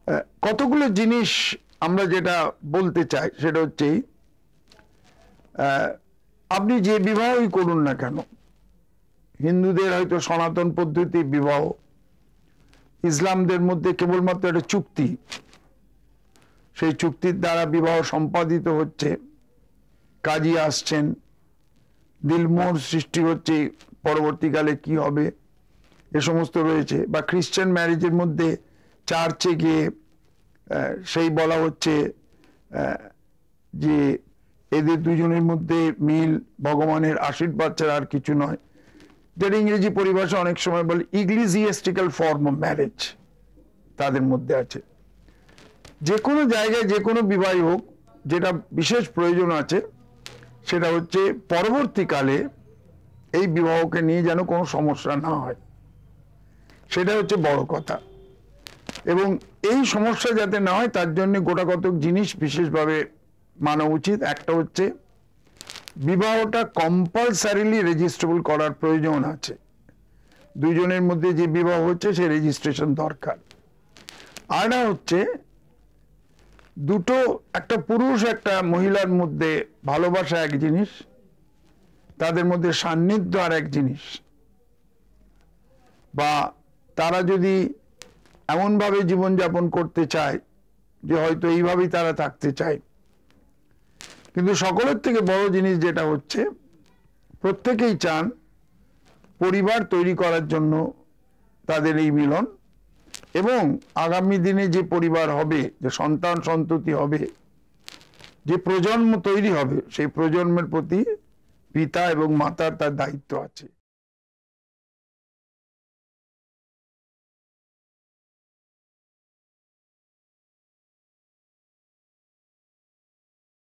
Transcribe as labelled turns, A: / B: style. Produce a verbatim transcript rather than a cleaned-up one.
A: কতগুলো জিনিস আমরা যেটা বলতে চাই সেটা হচ্ছে আপনি যে বিবাহই করুন না কেন, হিন্দুদের হয়তো সনাতন পদ্ধতি বিবাহ, ইসলামদের মধ্যে কেবলমাত্র একটা চুক্তি, সেই চুক্তির দ্বারা বিবাহ সম্পাদিত হচ্ছে, কাজী আসছেন, দিলমোহর সৃষ্টি হচ্ছে, পরবর্তীকালে কি হবে এ সমস্ত রয়েছে। বা খ্রিস্টান ম্যারেজের মধ্যে চার্চে গিয়ে সেই বলা হচ্ছে যে এদের দুজনের মধ্যে মিল ভগবানের আশীর্বাদ ছাড়া আর কিছু নয়, যেটা ইংরেজি পরিভাষা অনেক সময় বলে ইগলিজিয়াস্টিক্যাল ফর্ম অফ ম্যারেজ তাদের মধ্যে আছে। যে কোনো জায়গায় যে কোনো বিবাহ হোক, যেটা বিশেষ প্রয়োজন আছে সেটা হচ্ছে পরবর্তীকালে এই বিবাহকে নিয়ে যেন কোনো সমস্যা না হয়, সেটা হচ্ছে বড় কথা। এবং এই সমস্যা যাতে না হয় তার জন্য গোটা কতক জিনিস বিশেষভাবে মানা উচিত। একটা হচ্ছে বিবাহটা কম্পালসারিলি রেজিস্ট্রেবল করার প্রয়োজন আছে, দুইজনের মধ্যে যে বিবাহ হচ্ছে সে রেজিস্ট্রেশন দরকার। আর হচ্ছে দুটো, একটা পুরুষ একটা মহিলার মধ্যে ভালোবাসা এক জিনিস, তাদের মধ্যে সান্নিধ্য আর এক জিনিস। বা তারা যদি এমনভাবে জীবনযাপন করতে চায় যে হয়তো এইভাবেই তারা থাকতে চায়, কিন্তু সকলের থেকে বড় জিনিস যেটা হচ্ছে প্রত্যেকেই চান পরিবার তৈরি করার জন্য তাদের এই মিলন, এবং আগামী দিনে যে পরিবার হবে, যে সন্তান সন্ততি হবে, যে প্রজন্ম তৈরি হবে, সেই প্রজন্মের প্রতি পিতা এবং মাতার তার দায়িত্ব আছে।